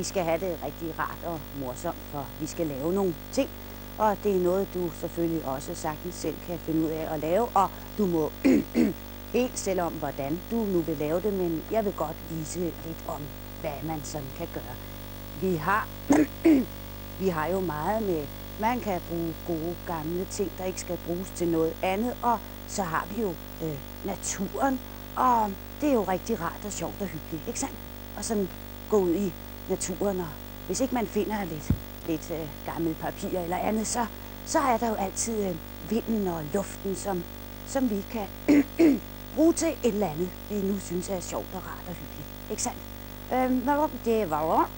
skal have det rigtig rart og morsomt, for vi skal lave nogle ting. Og det er noget, du selvfølgelig også sagtens selv kan finde ud af at lave, og du må helt selv om, hvordan du nu vil lave det, men jeg vil godt vise lidt om, hvad man sådan kan gøre. Vi har jo meget med, man kan bruge gode gamle ting, der ikke skal bruges til noget andet, og så har vi jo naturen, og det er jo rigtig rart og sjovt og hyggeligt, ikke sandt? Og sådan gå ud i naturen, og hvis ikke man finder lidt gammelt papir eller andet, så er der jo altid vinden og luften, som vi kan bruge til et eller andet, vi nu synes er sjovt og rart og hyggeligt, ikke sandt? Det var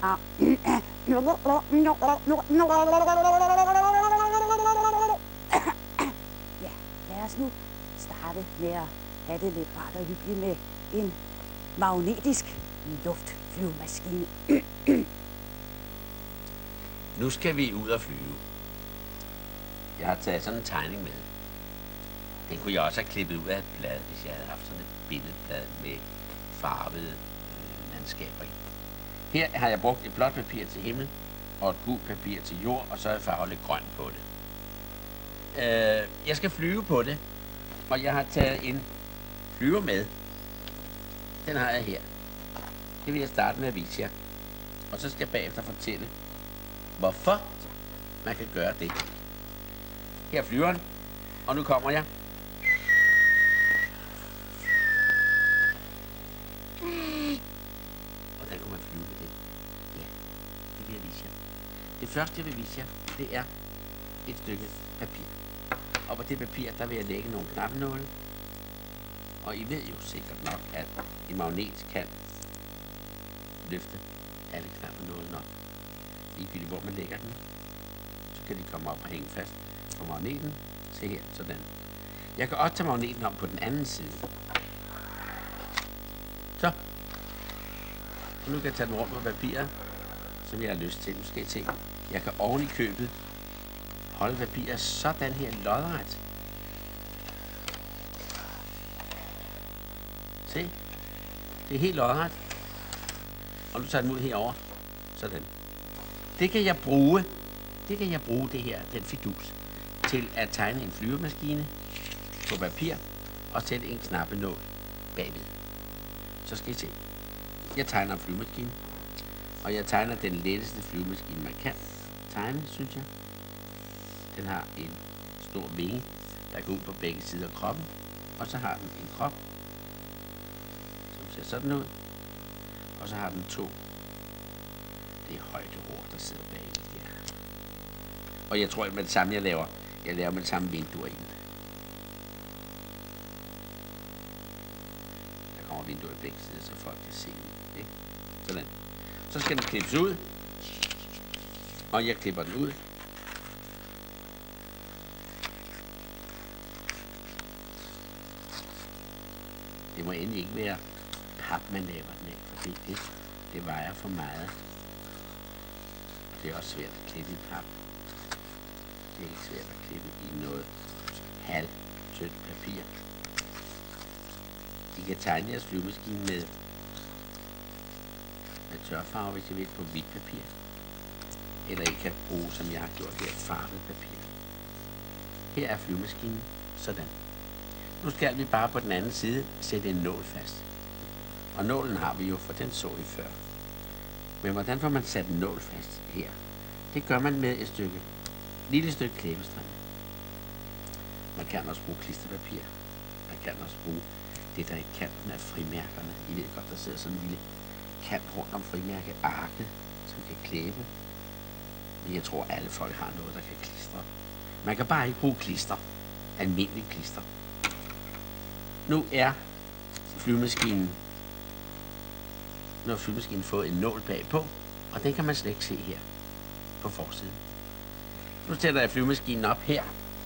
ja, lad os nu starte med at have det lidt rart og hyggeligt med en magnetisk luftflyvemaskine. Nu skal vi ud og flyve. Jeg har taget sådan en tegning med. Den kunne jeg også have klippet ud af et blad, hvis jeg havde haft sådan et billedblad med farvede landskaber i. Her har jeg brugt et blåt papir til himmel og et gult papir til jord, og så har jeg farvet lidt grønt på det. Jeg skal flyve på det, og jeg har taget en flyver med. Den har jeg her. Det vil jeg starte med at vise jer. Og så skal jeg bagefter fortælle, hvorfor man kan gøre det. Her er flyveren, og nu kommer jeg. Hvordan kunne man flyve med det? Ja, det vil jeg vise jer. Det første, jeg vil vise jer, det er et stykke papir. Og på det papir, der vil jeg lægge nogle knappenåle. Og I ved jo sikkert nok, at en magnet kan løfte alle knappenålene op. Ligegyldigt hvor man lægger den, så kan de komme op og hænge fast på magneten. Se her, sådan. Jeg kan også tage magneten om på den anden side. Så. Og nu kan jeg tage den rundt på papiret, som jeg har lyst til. Nu skal I se. Jeg kan oven i købet holde papiret sådan her lodret. Se. Det er helt lodret. Og nu tager den ud herover. Sådan. Det kan jeg bruge det her, den fidus, til at tegne en flyvemaskine på papir og sætte en knappenål bagved. Så skal I se. Jeg tegner en flyvemaskine, og jeg tegner den letteste flyvemaskine, man kan tegne, synes jeg. Den har en stor vinge, der går ud på begge sider af kroppen, og så har den en krop, som ser sådan ud, og så har den to. Det er højderor, der sidder bag i her. Og jeg tror, at med det samme, jeg laver med det samme vinduer i den. Der kommer vinduer i begge sider, så folk kan se den. Ikke? Sådan. Så skal den klippes ud. Og jeg klipper den ud. Det må endelig ikke være pap, man laver den af, fordi det vejer for meget. Det er også svært at klippe i pap. Det er ikke svært at klippe i noget halvtyndt papir. I kan tegne jeres flyvemaskine med tørfarve, hvis I vil, på hvidt papir. Eller I kan bruge, som jeg har gjort her, farvet papir. Her er flyvemaskinen sådan. Nu skal vi bare på den anden side sætte en nål fast. Og nålen har vi jo, for den så I før. Men hvordan får man sat en nål fast her? Det gør man med et lille stykke klæbestring. Man kan også bruge klisterpapir. Man kan også bruge det, der er i kanten af frimærkerne. I ved godt, der sidder sådan en lille kant rundt om frimærkearket, som kan klæbe. Men jeg tror, alle folk har noget, der kan klistre. Man kan bare ikke bruge klister. Almindelig klister. Nu er flyvemaskinen fået en nål bagpå, og den kan man slet ikke se her på forsiden. Nu sætter jeg flyvemaskinen op her,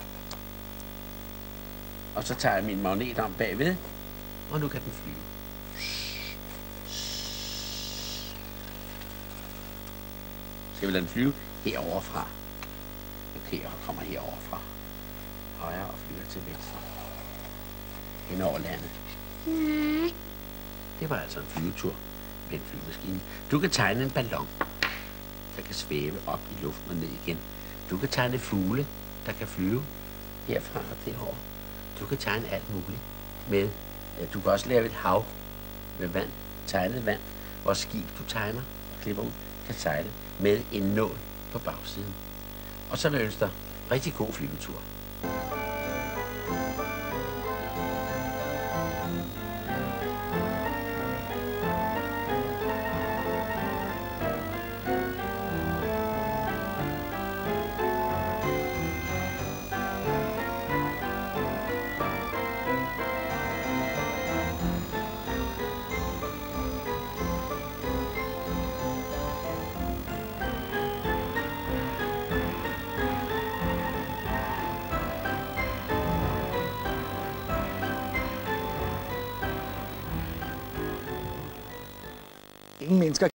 og så tager jeg min magnet om bagved, og nu kan den flyve. Skal vi lade den flyve heroverfra? Okay, og kommer heroverfra. Højre og flyver til venstre. Hen over landet. Det var altså en flyvetur med en flyvemaskine. Du kan tegne en ballon. der kan svæve op i luften og ned igen. Du kan tegne fugle, der kan flyve herfra og derover. Du kan tegne alt muligt med. Du kan også lave et hav med vand, tegnet vand, hvor skib du tegner og klipper ud, kan sejle med en nål på bagsiden. Og så vil jeg ønske dig rigtig god flyvetur. Ingen mennesker